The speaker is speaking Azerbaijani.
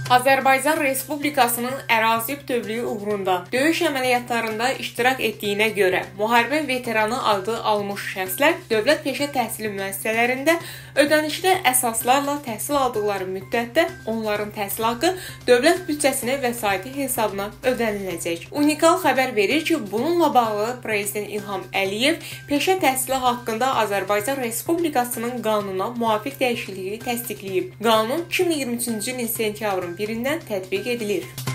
Azərbaycan Respublikasının ərazi bütövlüyü uğrunda döyüş əməliyyatlarında iştirak etdiyinə görə müharibə veteranı adı almış şəxslər dövlət peşə təhsili müəssisələrində ödənişli əsaslarla təhsil aldıqları müddətdə onların təhsil haqqı dövlət büdcəsinin vəsaiti hesabına ödəniləcək. Unikal xəbər verir ki, bununla bağlı Prezident İlham Əliyev peşə təhsili haqqında Azərbaycan Respublikasının qanununa müvafiq dəyişikliyi təsdiqləyib. Qanun 2023-cü ilin sentyabrın 1-dən tətbiq edilir.